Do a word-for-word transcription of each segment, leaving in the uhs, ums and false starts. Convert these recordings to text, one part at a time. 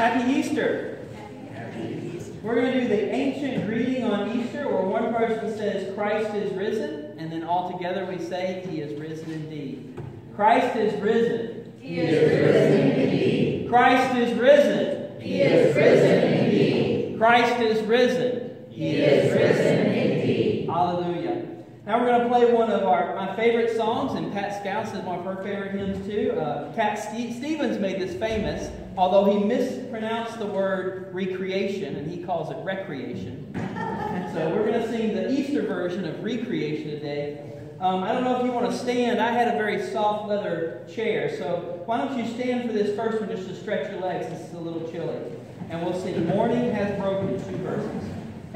Happy Easter. Happy Easter. We're going to do the ancient greeting on Easter, where one person says, Christ is risen, and then all together we say, He is risen indeed. Christ is risen. He is risen indeed. Christ is risen. He is risen indeed. Christ is risen. He is risen indeed. Hallelujah. Now we're going to play one of our my favorite songs, and Pat Scouse is one of her favorite hymns too. Uh, Cat Ste Stevens made this famous, although he mispronounced the word recreation, and he calls it recreation. And so we're going to sing the Easter version of Recreation today. Um, I don't know if you want to stand. I had a very soft leather chair, so why don't you stand for this first one just to stretch your legs. This is a little chilly. And we'll sing Morning Has Broken, two verses.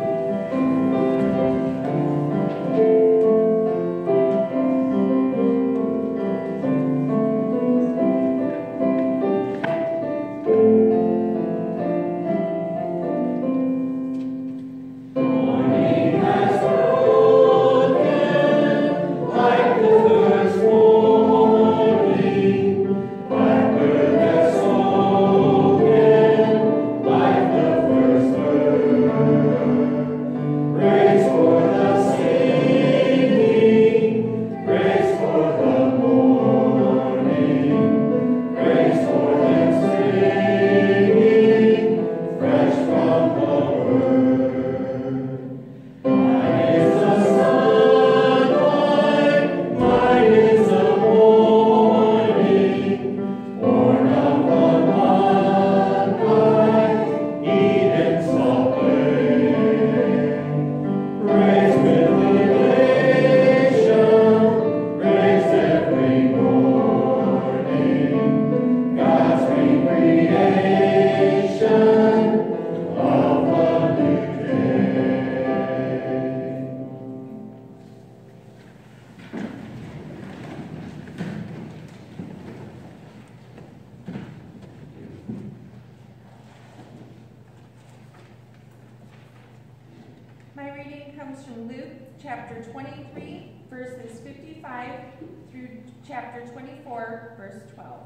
My reading comes from Luke chapter twenty-three, verses fifty-five through chapter twenty-four, verse twelve.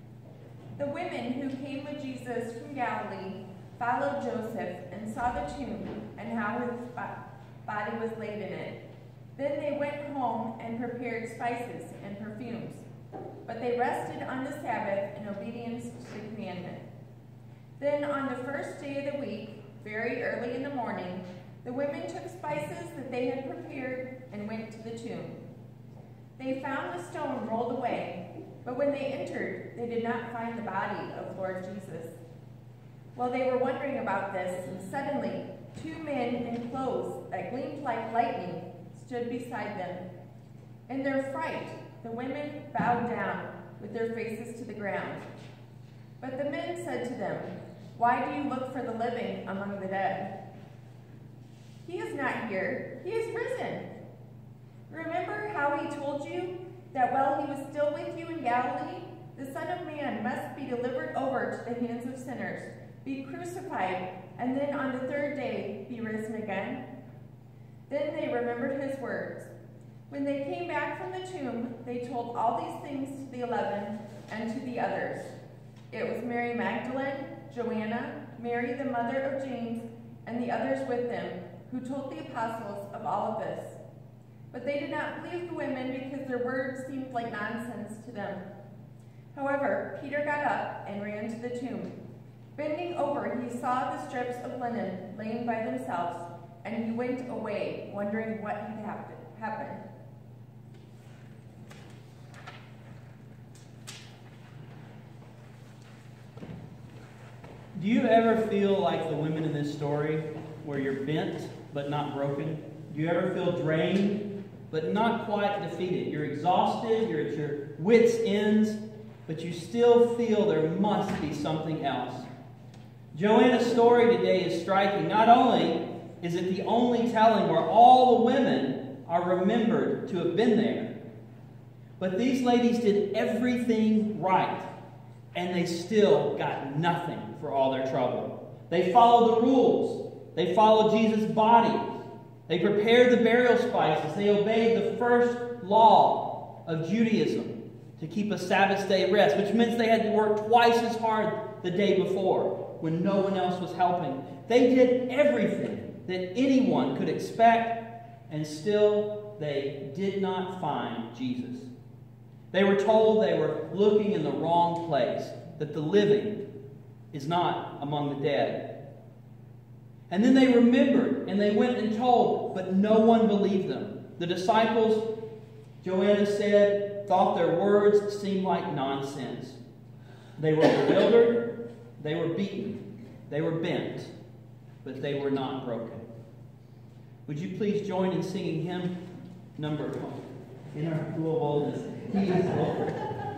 The women who came with Jesus from Galilee followed Joseph and saw the tomb and how his body was laid in it. Then they went home and prepared spices and perfumes, but they rested on the Sabbath in obedience to the commandment. Then on the first day of the week, very early in the morning, the women took spices that they had prepared and went to the tomb. They found the stone rolled away, but when they entered, they did not find the body of Lord Jesus. While they were wondering about this, suddenly two men in clothes that gleamed like lightning stood beside them. In their fright, the women bowed down with their faces to the ground. But the men said to them, "Why do you look for the living among the dead? He is not here, he is risen. Remember how he told you that while he was still with you in Galilee, the Son of Man must be delivered over to the hands of sinners, be crucified, and then on the third day be risen again?" Then they remembered his words. When they came back from the tomb, they told all these things to the eleven and to the others. It was Mary Magdalene, Joanna, Mary the mother of James, and the others with them, who told the apostles of all of this. But they did not believe the women because their words seemed like nonsense to them. However, Peter got up and ran to the tomb. Bending over, he saw the strips of linen laying by themselves, and he went away, wondering what had happened. Do you ever feel like the women in this story, where you're bent but not broken? Do you ever feel drained but not quite defeated? You're exhausted, you're at your wits' ends, but you still feel there must be something else. Joanna's story today is striking. Not only is it the only telling where all the women are remembered to have been there, but these ladies did everything right, and they still got nothing for all their trouble. They followed the rules. They followed Jesus' body. They prepared the burial spices. They obeyed the first law of Judaism to keep a Sabbath day rest, which meant they had to work twice as hard the day before. when no one else was helping. They did everything that anyone could expect, and still they did not find Jesus. They were told they were looking in the wrong place, that the living is not among the dead. And then they remembered, and they went and told, but no one believed them. The disciples, Joanna said, thought their words seemed like nonsense. They were bewildered, they were beaten, they were bent, but they were not broken. Would you please join in singing hymn number one in our Pool of Boldness? He is Lord.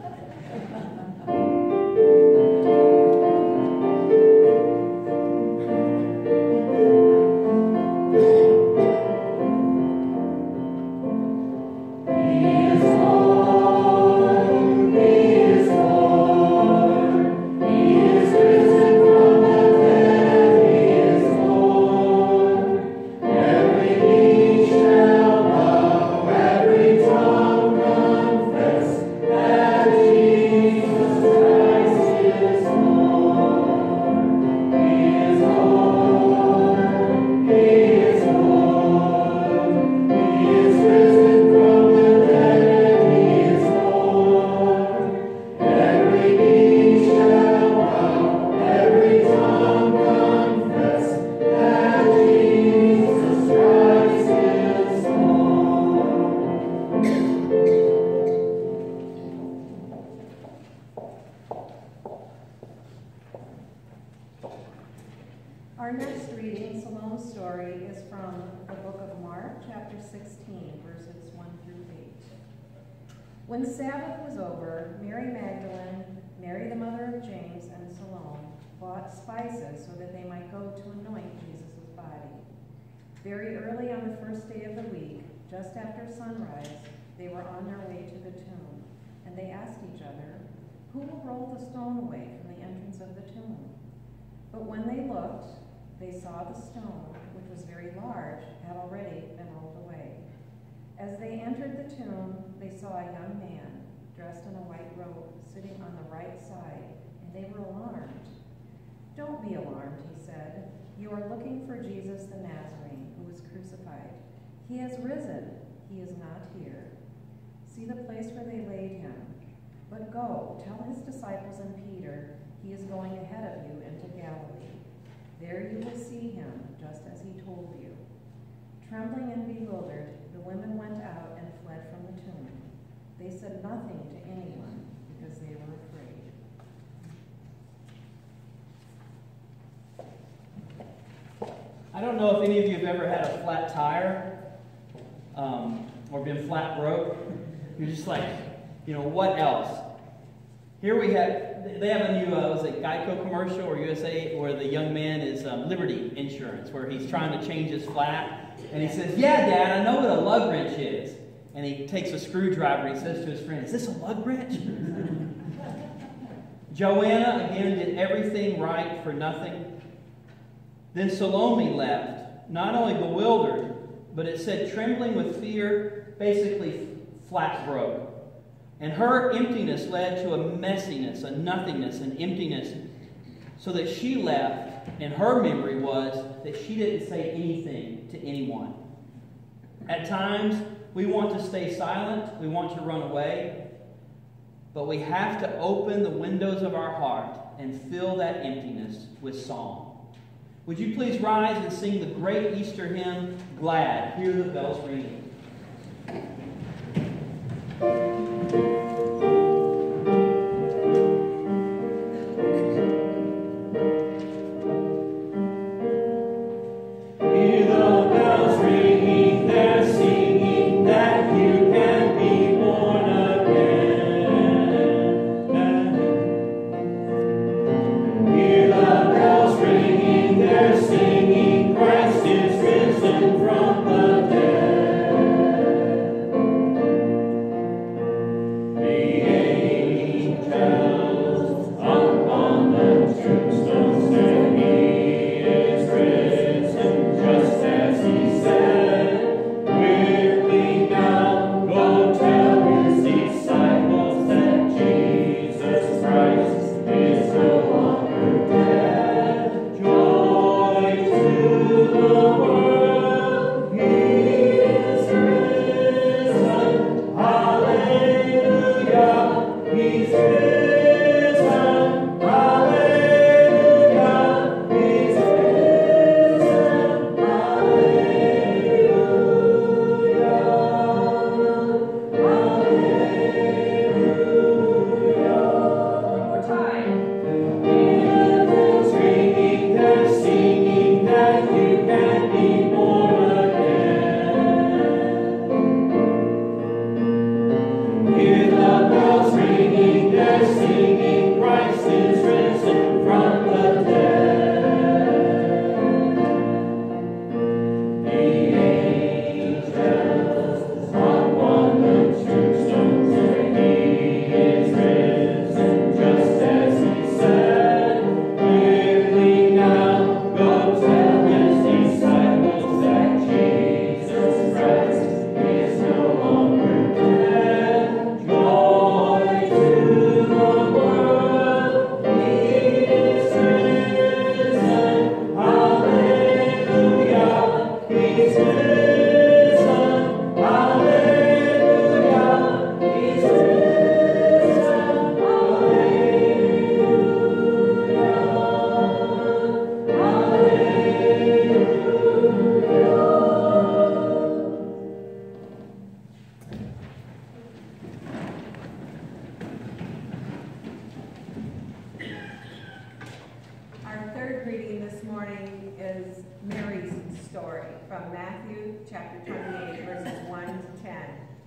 Our next reading, Salome's story, is from the book of Mark, chapter sixteen, verses one through eight. When Sabbath was over, Mary Magdalene, Mary the mother of James, and Salome bought spices so that they might go to anoint Jesus' body. Very early on the first day of the week, just after sunrise, they were on their way to the tomb, and they asked each other, "Who will roll the stone away from the entrance of the tomb?" But when they looked, they saw the stone, which was very large, had already been rolled away. As they entered the tomb, they saw a young man, dressed in a white robe, sitting on the right side, and they were alarmed. "Don't be alarmed," he said. "You are looking for Jesus the Nazarene, who was crucified. He has risen. He is not here. See the place where they laid him. But go, tell his disciples and Peter, he is going ahead of you into Galilee. There you will see him, just as he told you." Trembling and bewildered, the women went out and fled from the tomb. They said nothing to anyone because they were afraid. I don't know if any of you have ever had a flat tire um, or been flat broke. You're just like, you know, what else? Here we have, they have a new, uh, was it Geico commercial or U S A, where the young man is um, Liberty Insurance, where he's trying to change his flat. And he says, "Yeah, Dad, I know what a lug wrench is." And he takes a screwdriver and he says to his friend, "Is this a lug wrench?" Joanna, again, did everything right for nothing. Then Salome left, not only bewildered, but it said trembling with fear, basically flat broke. And her emptiness led to a messiness, a nothingness, an emptiness, so that she left, and her memory was that she didn't say anything to anyone. At times, we want to stay silent, we want to run away, but we have to open the windows of our heart and fill that emptiness with song. Would you please rise and sing the great Easter hymn, "Glad, Hear the Bells Ringing." Singing, Christ is risen from the dead. is Mary's story from Matthew chapter twenty-eight, verses one to ten.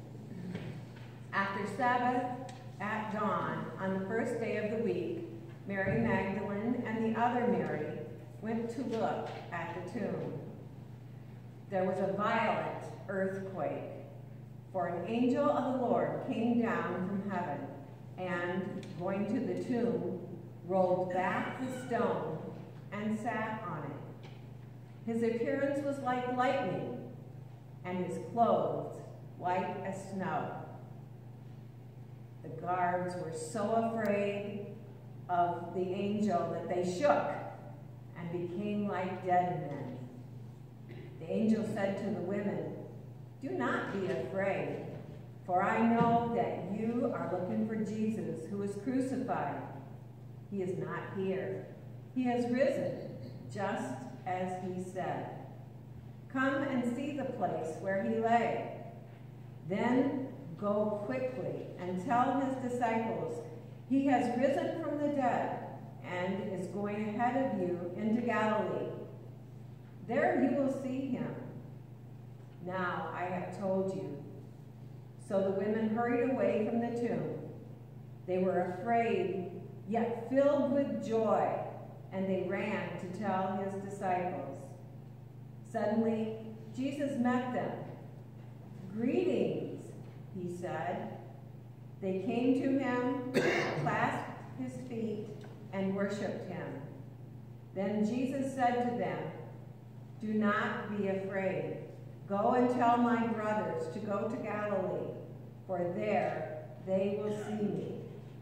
After Sabbath, at dawn, on the first day of the week, Mary Magdalene and the other Mary went to look at the tomb. There was a violent earthquake, for an angel of the Lord came down from heaven and, going to the tomb, rolled back the stone and sat on it. His appearance was like lightning, and his clothes white as snow. The guards were so afraid of the angel that they shook and became like dead men. The angel said to the women, "Do not be afraid, for I know that you are looking for Jesus who was crucified. He is not here. He has risen, just as he said. Come and see the place where he lay. Then go quickly and tell his disciples, he has risen from the dead and is going ahead of you into Galilee. There you will see him. Now I have told you." So the women hurried away from the tomb. They were afraid, yet filled with joy, and they ran to tell his disciples. Suddenly, Jesus met them. "Greetings," he said. They came to him, clasped his feet, and worshipped him. Then Jesus said to them, "Do not be afraid. Go and tell my brothers to go to Galilee, for there they will see me."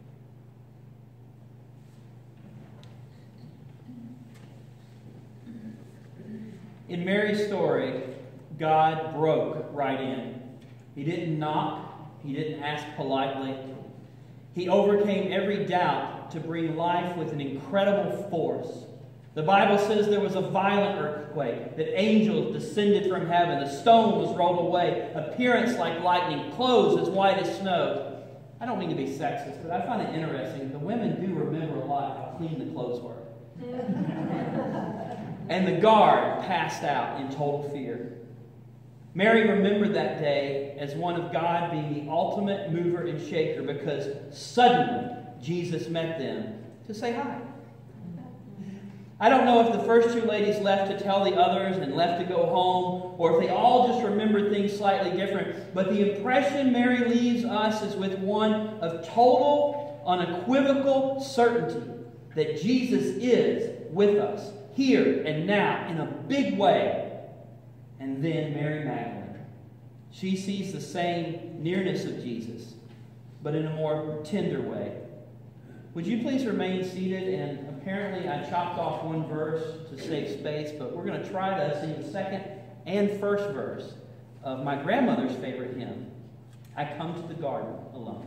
In Mary's story, God broke right in. He didn't knock. He didn't ask politely. He overcame every doubt to bring life with an incredible force. The Bible says there was a violent earthquake, that angels descended from heaven, the stone was rolled away, appearance like lightning, clothes as white as snow. I don't mean to be sexist, but I find it interesting. The women do remember a lot how clean the clothes were. And the guard passed out in total fear. Mary remembered that day as one of God being the ultimate mover and shaker, because suddenly Jesus met them to say hi. I don't know if the first two ladies left to tell the others and left to go home, or if they all just remembered things slightly different, but the impression Mary leaves us is with one of total, unequivocal certainty that Jesus is with us, here and now, in a big way. And then Mary Magdalene. She sees the same nearness of Jesus, but in a more tender way. Would you please remain seated? And apparently I chopped off one verse to save space, but we're going to try to sing the second and first verse of my grandmother's favorite hymn, "I Come to the Garden Alone."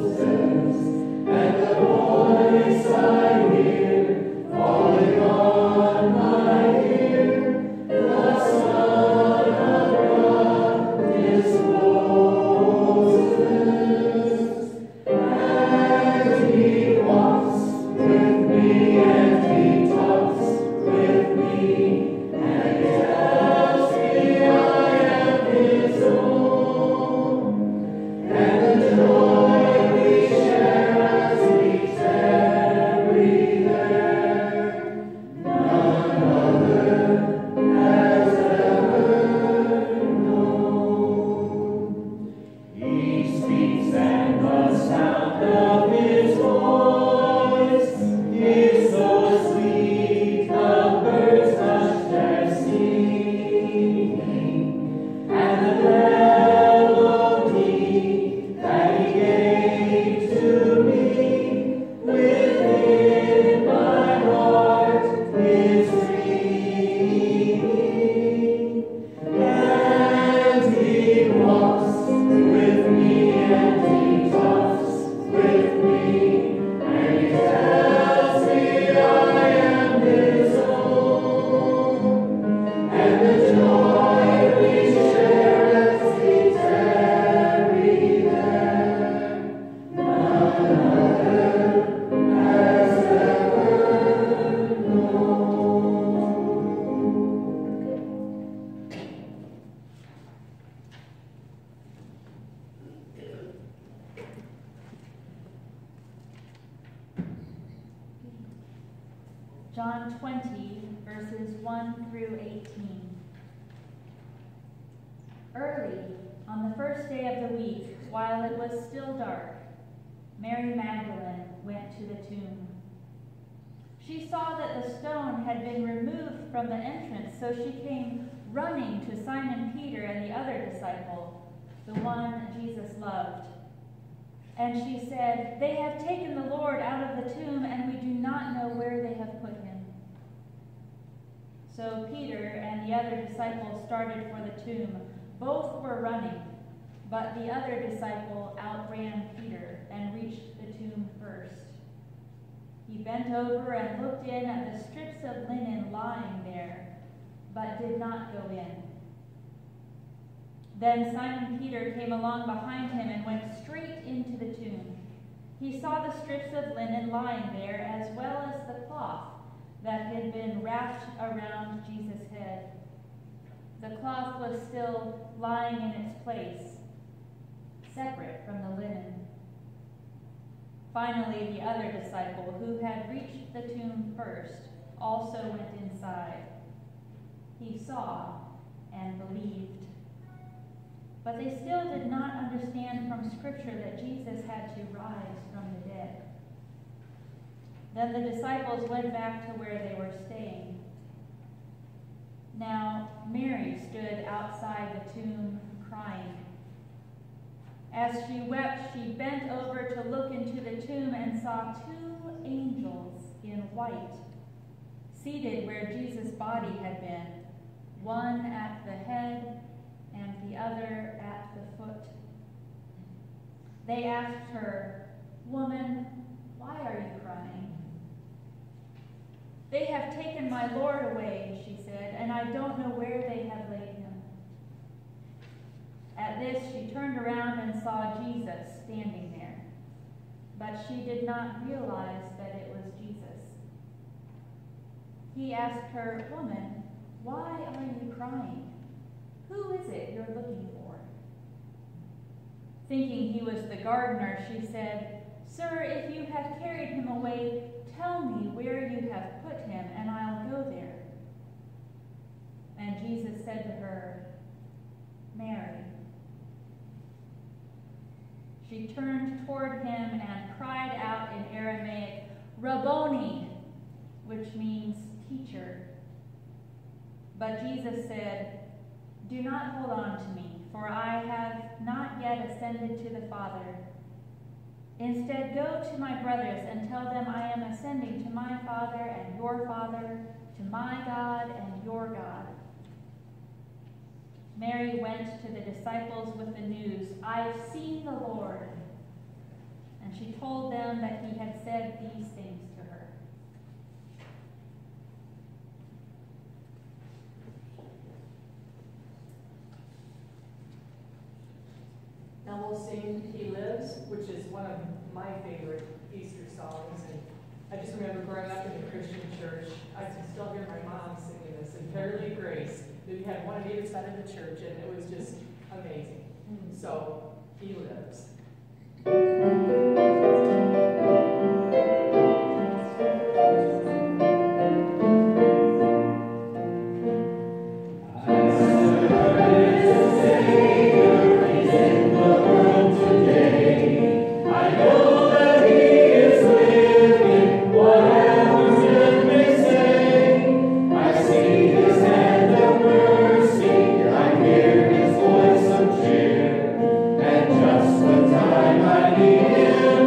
And the voice I hear falling on one through eighteen. Early, on the first day of the week, while it was still dark, Mary Magdalene went to the tomb. She saw that the stone had been removed from the entrance, so she came running to Simon Peter and the other disciple, the one Jesus loved. And she said, "They have taken the Lord out of the tomb, and we do not know where they have put him." So Peter and the other disciple started for the tomb. Both were running, but the other disciple outran Peter and reached the tomb first. He bent over and looked in at the strips of linen lying there, but did not go in. Then Simon Peter came along behind him and went straight into the tomb. He saw the strips of linen lying there, as well as the cloth that had been wrapped around Jesus' head. The cloth was still lying in its place, separate from the linen. Finally, the other disciple, who had reached the tomb first, also went inside. He saw and believed. But they still did not understand from Scripture that Jesus had to rise from the dead. Then the disciples went back to where they were staying. Now Mary stood outside the tomb crying. As she wept, she bent over to look into the tomb and saw two angels in white, seated where Jesus' body had been, one at the head and the other at the foot. They asked her, "Woman, why are you crying?" "They have taken my Lord away," she said, "and I don't know where they have laid him." At this, she turned around and saw Jesus standing there, but she did not realize that it was Jesus. He asked her, "Woman, why are you crying? Who is it you're looking for?" Thinking he was the gardener, she said, "Sir, if you have carried him away, tell me where you have put him, and I'll go there." And Jesus said to her, "Mary." She turned toward him and cried out in Aramaic, "Rabboni," which means teacher. But Jesus said, "Do not hold on to me, for I have not yet ascended to the Father. Instead, go to my brothers and tell them I am ascending to my Father and your Father, to my God and your God." Mary went to the disciples with the news, "I've seen the Lord." And she told them that he had said these things to her. Now we'll sing "He Lives," which is one of my favorite Easter songs. And I just remember growing up in the Christian church, I can still hear my mom singing this, and Fairly Grace. We had one on either side of the church, and it was just amazing. So, He Lives. Just the time I need him.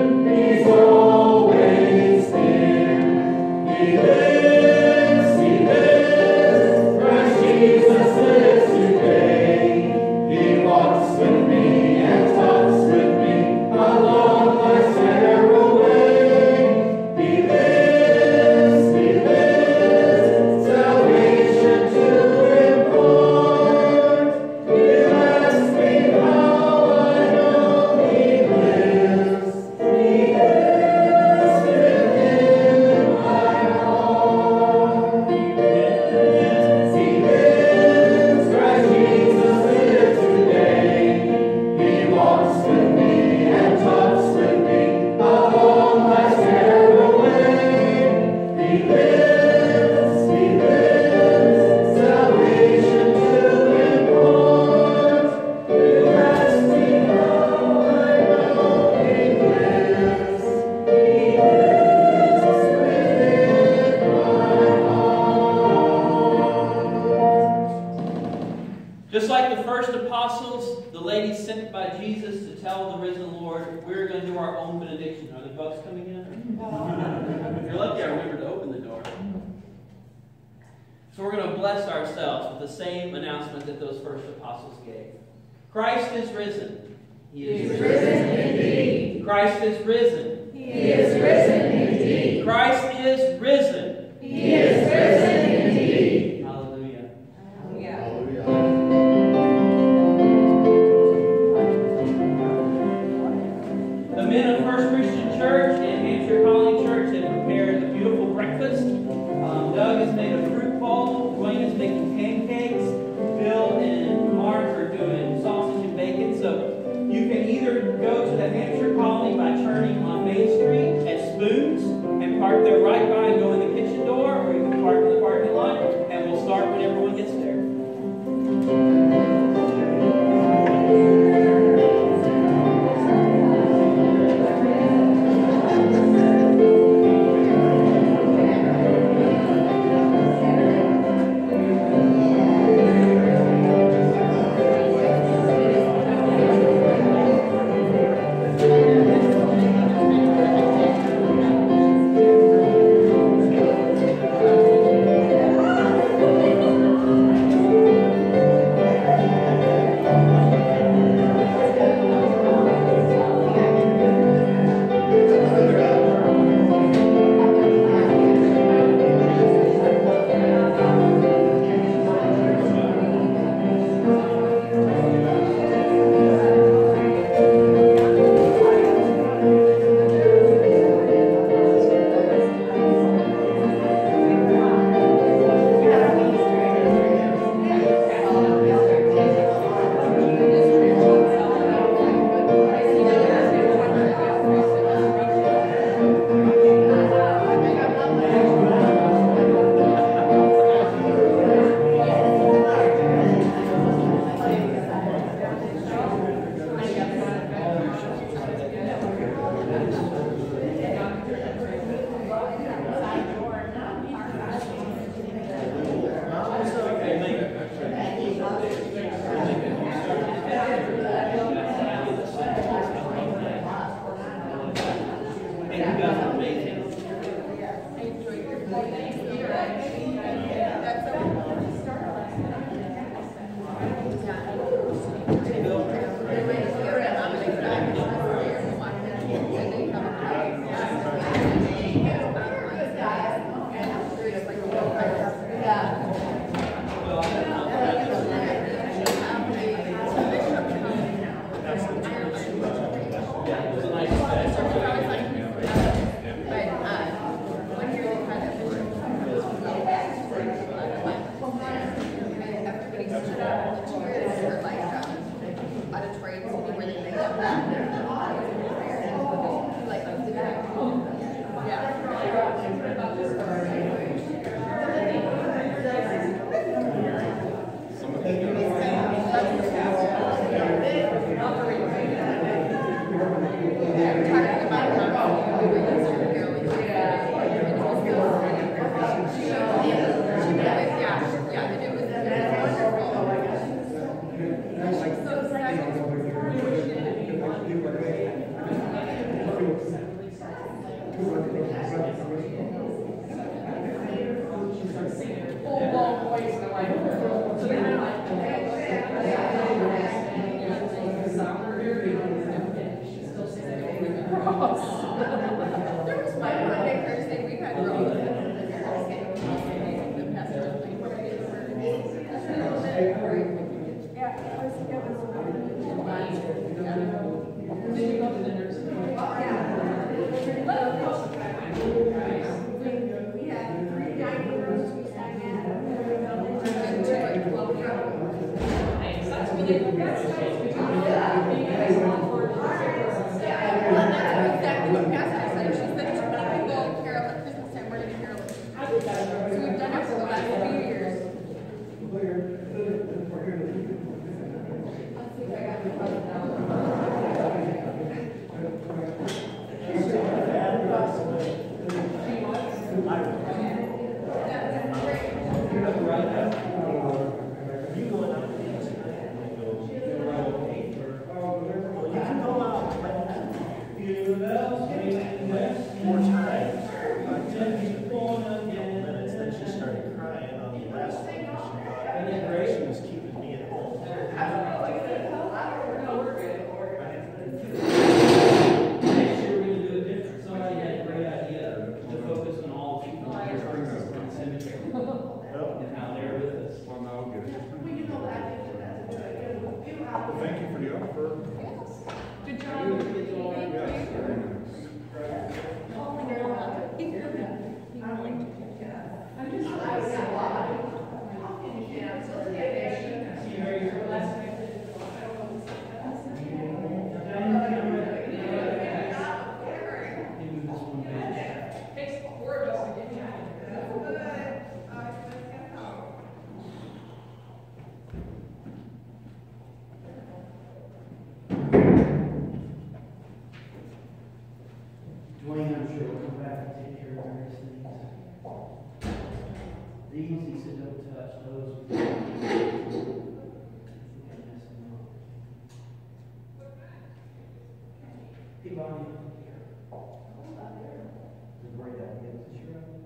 Just like the first apostles, the ladies sent by Jesus to tell the risen Lord, we're going to do our own benediction. Are the bugs coming in? If you're lucky, I remember to open the door. So we're going to bless ourselves with the same announcement that those first apostles gave. Christ is risen. He is, he is risen indeed. Christ is risen. He is risen indeed. Christ is risen. He is risen indeed. Hallelujah. Hallelujah. The men of First Christian Church and Hampshire Colony Church have prepared a beautiful breakfast. Um, Doug has made a fruit bowl. Dwayne is making pancakes. Bill and Mark are doing sausage and bacon. So you can either go to the Hampshire Colony by turning on Main Street at Spoons and park there right by and go in the kitchen door, or you can park in the Good job. I'm just, I was a lot. Takes four of us to get me out of here. Dwayne, I'm sure will come back and take care of various things. These he said don't touch, those. I think I messed them up. Hey, Bonnie. It's a great idea. Is this your idea?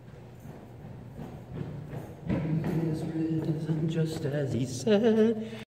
Just as he said.